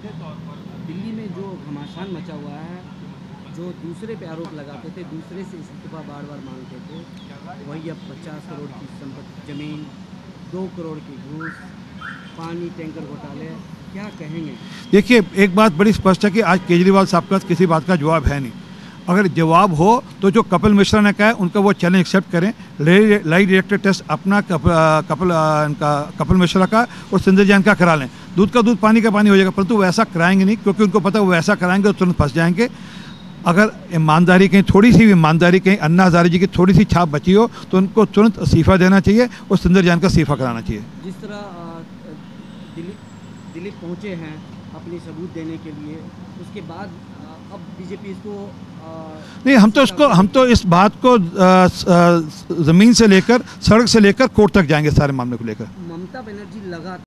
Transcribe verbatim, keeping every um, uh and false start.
दिल्ली में जो घमासान मचा हुआ है, जो दूसरे पे आरोप लगाते थे, दूसरे से इस्तीफा बार बार मांगते थे, वही अब पचास करोड़ की संपत्ति, जमीन, दो करोड़ की घूस, पानी टैंकर घोटाले, क्या कहेंगे? देखिए, एक बात बड़ी स्पष्ट है कि आज केजरीवाल साहब का किसी बात का जवाब है नहीं। अगर जवाब हो तो जो कपिल मिश्रा ने कहा है उनका वो चैलेंज एक्सेप्ट करें। लाई डिटेक्टर टेस्ट अपना कपिल कपिल इनका कपिल मिश्रा का और संजय जैन का करा लें। दूध का दूध पानी का पानी हो जाएगा, परंतु वैसा कराएंगे नहीं, क्योंकि उनको पता है वो वैसा कराएंगे तो तुरंत फंस जाएंगे। अगर ईमानदारी कहीं थोड़ी सी ईमानदारी कहीं अन्ना हजारे जी की थोड़ी सी छाप बची हो तो उनको तुरंत इस्तीफा देना चाहिए और संजय जैन का इस्तीफा कराना चाहिए। जिस तरह दिल्ली दिल्ली पहुँचे हैं अपनी सबूत देने के लिए, उसके बाद अब बीजेपी इसको आ, नहीं, हम तो इसको हम तो इस बात को ज़मीन से लेकर सड़क से लेकर कोर्ट तक जाएंगे सारे मामले को लेकर। ममता बनर्जी लगा